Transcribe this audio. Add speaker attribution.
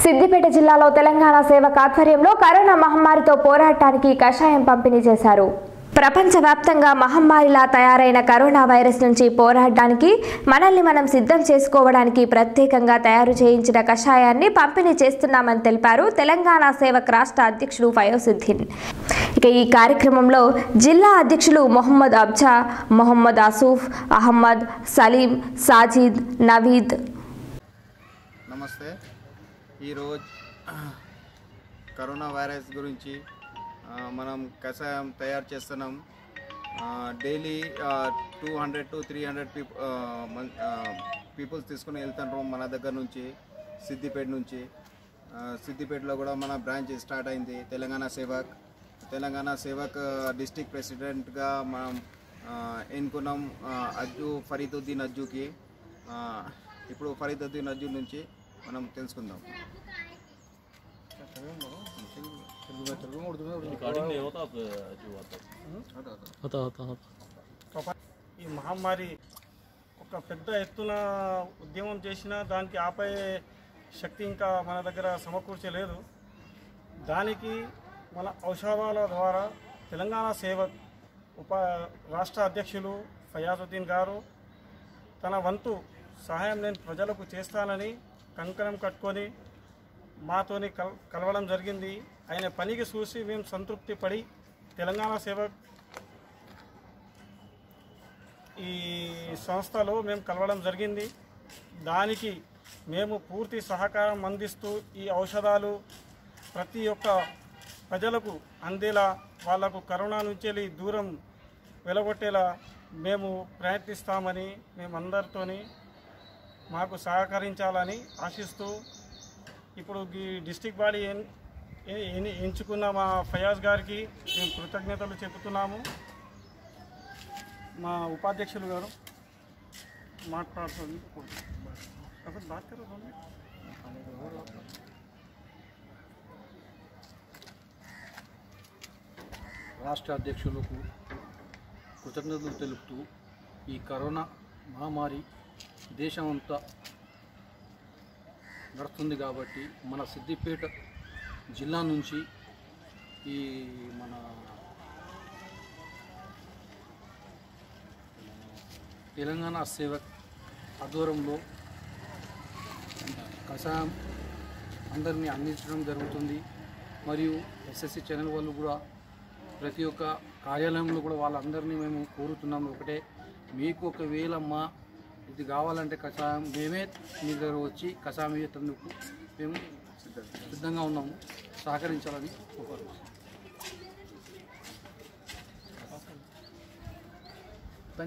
Speaker 1: సిద్దిపేట జిల్లాలో తెలంగాణ సేవక్ ఆధ్వర్యంలో కరోనా మహమ్మారితో పోరాటానికి కషాయం పంపిణీ చేశారు. ప్రపంచవ్యాప్తంగా మహమ్మారిలా తయారైన కరోనా వైరస్ నుంచి పోరాడడానికి మనల్ని మనం సిద్ధం చేసుకోవడానికి ప్రత్యేకంగా తయారు చేయించిన కషాయాన్ని పంపిణీ చేస్తున్నామని తెలిపారు తెలంగాణ సేవక్ రాష్ట్ర అధ్యక్షుడు ఫయోజుద్దీన్. ఇక ఈ కార్యక్రమంలో జిల్లా అధ్యక్షులు మొహమ్మద్ అబ్జా, మొహమ్మద్ ఆసూఫ్, అహ్మద్, సలీం, సాజిద్, నవీద్.
Speaker 2: నమస్తే. ఈరోజు కరోనా వైరస్ గురించి మనం కషాయం తయారు చేస్తున్నాం. డైలీ 200 to 300 పీపుల్స్ తీసుకుని వెళ్తున్నారు మన దగ్గర నుంచి, సిద్దిపేట నుంచి. సిద్దిపేటలో కూడా మన బ్రాంచ్ స్టార్ట్ అయింది. తెలంగాణ సేవక్ డిస్ట్రిక్ట్ ప్రెసిడెంట్గా మనం ఎన్నుకున్నాం ఫరీదుద్దీన్ అజ్జుకి. ఇప్పుడు ఫరీదుద్దీన్ అజ్జు నుంచి మనం తెలుసుకుందాం.
Speaker 3: ఈ మహమ్మారి ఒక పెద్ద ఎత్తున ఉద్యమం చేసినా దానికి ఆపే శక్తి ఇంకా మన దగ్గర సమకూర్చలేదు. దానికి మన ఔషధాల ద్వారా తెలంగాణ సేవక్ రాష్ట్ర అధ్యక్షులు ఫయాజుద్దీన్ గారు తన వంతు సహాయం నేను ప్రజలకు చేస్తానని కంకణం కట్టుకొని మాతోని కలవడం జరిగింది. ఆయన పనికి చూసి మేము సంతృప్తి పడి తెలంగాణ సేవక్ ఈ సంస్థలో మేము కలవడం జరిగింది. దానికి మేము పూర్తి సహకారం అందిస్తూ ఈ ఔషధాలు ప్రతి ఒక్క ప్రజలకు అందేలా, వాళ్లకు కరోనా నుంచి దూరం వెలగొట్టేలా మేము ప్రయత్నిస్తామని మేమందరితోని మాకు సహకరించాలని ఆశిస్తూ ఇప్పుడు ఈ డిస్ట్రిక్ట్ బాడీ ఎంచుకున్న మా ఫయాజ్ గారికి మేము కృతజ్ఞతలు చెబుతున్నాము. మా ఉపాధ్యక్షులు గారు మాట్లాడుతుంది.
Speaker 4: రాష్ట్ర అధ్యక్షులకు కృతజ్ఞతలు తెలుపుతూ ఈ కరోనా మహమ్మారి దేశమంతా నడుస్తుంది కాబట్టి మన సిద్దిపేట జిల్లా నుంచి ఈ మన తెలంగాణ సేవక్ ఆధ్వర్యంలో కషాయం అందరినీ అందించడం జరుగుతుంది. మరియు ఎస్ఎస్సి ఛానల్ వాళ్ళు కూడా ప్రతి ఒక్క కార్యాలయంలో కూడా వాళ్ళందరినీ మేము కోరుతున్నాము ఒకటే, మీకు ఒకవేళ మా ఇది కావాలంటే కషాయం మేమే మీ దగ్గర వచ్చి కషాయం ఇయ్యేందుకు మేము సిద్ధంగా ఉన్నాము. సహకరించాలని కోరుతున్నాము.